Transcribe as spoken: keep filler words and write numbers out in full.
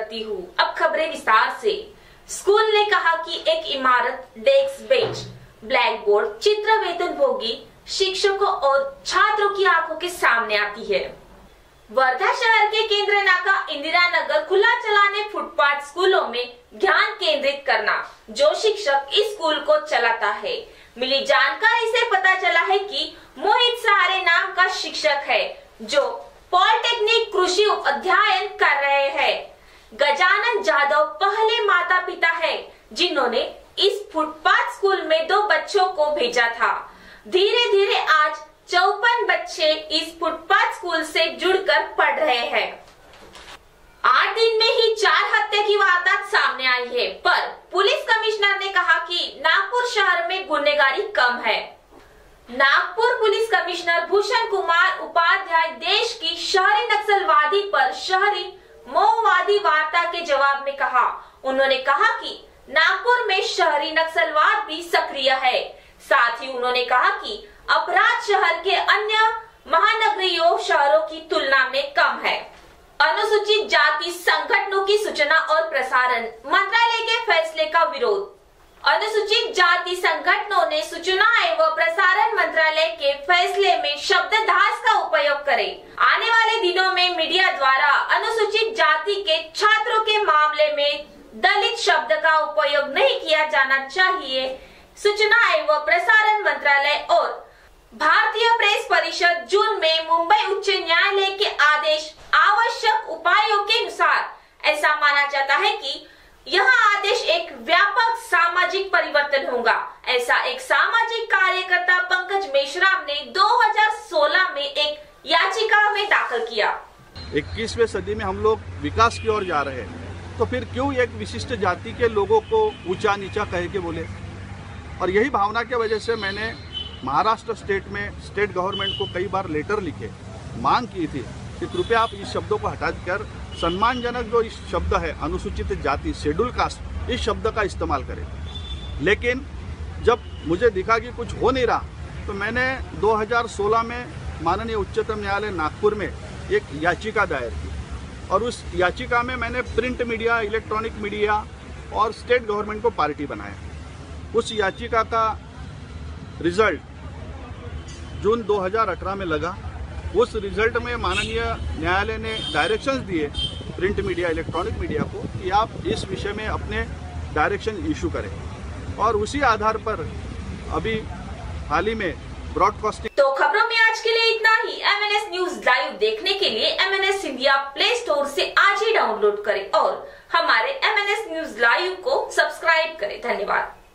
करती हूँ। अब खबरें विस्तार से। स्कूल ने कहा कि एक इमारत, डेस्क बेंच, ब्लैक बोर्ड, चित्र वेतनभोगी शिक्षकों और छात्रों की आंखों के सामने आती है। वर्धा शहर के केंद्र नाका इंदिरा नगर खुला चलाने फुटपाथ स्कूलों में ध्यान केंद्रित करना, जो शिक्षक इस स्कूल को चलाता है। मिली जानकारी से पता चला है कि मोहित सहारे नाम का शिक्षक है, जो पॉलिटेक्निक कृषि अध्ययन कर रहे हैं। गजानन जादव पहले माता पिता है, जिन्होंने इस फुटपाथ स्कूल में दो बच्चों को भेजा था। धीरे धीरे आज चौपन बच्चे इस फुटपाथ स्कूल से जुड़कर पढ़ रहे हैं। आठ दिन में ही चार हत्या की वारदात सामने आई है, पर पुलिस कमिश्नर ने कहा कि नागपुर शहर में गुनहगारी कम है। नागपुर पुलिस कमिश्नर भूषण कुमार उपाध्याय देश की शहरी नक्सलवादी पर शहरी माओवादी वार्ता के जवाब में कहा। उन्होंने कहा कि नागपुर में शहरी नक्सलवाद भी सक्रिय है। साथ ही उन्होंने कहा कि अपराध शहर के अन्य महानगरीय शहरों की तुलना में कम है। अनुसूचित जाति संगठनों की सूचना और प्रसारण मंत्रालय के फैसले का विरोध। अनुसूचित जाति संगठनों ने सूचना एवं प्रसारण मंत्रालय के फैसले में शब्ददास का उपयोग करे। आने वाले दिनों में मीडिया द्वारा अनुसूचित जाति के छात्रों के मामले में दलित शब्द का उपयोग नहीं किया जाना चाहिए। सूचना एवं प्रसारण मंत्रालय और भारतीय प्रेस परिषद जून में मुंबई उच्च न्यायालय के आदेश आवश्यक उपायों के अनुसार ऐसा माना जाता है कि यह आदेश एक व्यापक सामाजिक परिवर्तन होगा। ऐसा एक सामाजिक कार्यकर्ता पंकज मेश्राम ने दो हज़ार सोलह में एक याचिका में दाखिल किया। इक्कीसवीं सदी में हम लोग विकास की ओर जा रहे हैं, तो फिर क्यों एक विशिष्ट जाति के लोगों को ऊंचा नीचा कह के बोले। और यही भावना की वजह से मैंने महाराष्ट्र स्टेट में स्टेट गवर्नमेंट को कई बार लेटर लिखे, मांग की थी कि कृपया आप इस शब्दों को हटाकर सम्मानजनक जो इस शब्द है अनुसूचित जाति, शेड्यूल कास्ट, इस शब्द का इस्तेमाल करें। लेकिन जब मुझे दिखा कि कुछ हो नहीं रहा, तो मैंने दो हज़ार सोलह में माननीय उच्चतम न्यायालय नागपुर में एक याचिका दायर की और उस याचिका में मैंने प्रिंट मीडिया, इलेक्ट्रॉनिक मीडिया और स्टेट गवर्नमेंट को पार्टी बनाया। उस याचिका का रिजल्ट जून दो हज़ार अठारह में लगा। उस रिजल्ट में माननीय न्यायालय ने डायरेक्शंस दिए प्रिंट मीडिया, इलेक्ट्रॉनिक मीडिया को कि आप इस विषय में अपने डायरेक्शन इशू करें, और उसी आधार पर अभी हाल ही में ब्रॉडकास्टिंग। तो खबरों में आज के लिए इतना ही। M N S news live देखने के लिए M N S India play store से आज ही डाउनलोड करें और हमारे M N S news live को सब्सक्राइब करें। धन्यवाद।